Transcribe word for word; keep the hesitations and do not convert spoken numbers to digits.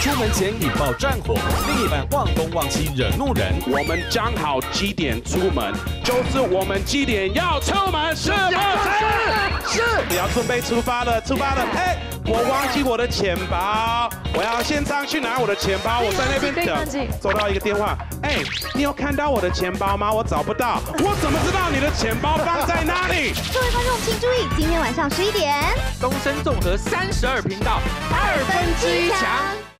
出门前引爆战火，另一半忘东忘西惹怒人。 我们讲好几点出门，就是我们几点要出门，是不是？是。我要准备出发了，出发了。哎，我忘记我的钱包，我要先上去拿我的钱包。我在那边等，收到一个电话。哎，你有看到我的钱包吗？我找不到，我怎么知道你的钱包放在哪里？ 各位观众请注意，今天晚上十一点， 东森综合三十二频道二分之一强。